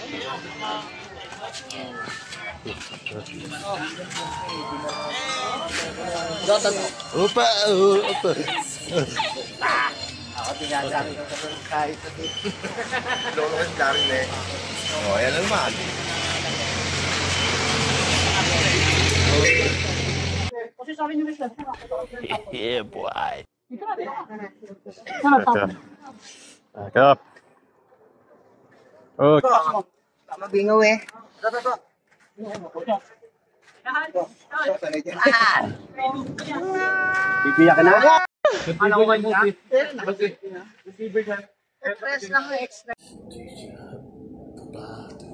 Opa, opa. Ako tinasabi ko sa kahit ito. Lolo kasi darin eh. Oh, yan naman. Yeah, boy. Back up. Oh. Mabingaw eh. Bibiyak ka na? Ano ko niya? Press lang extra.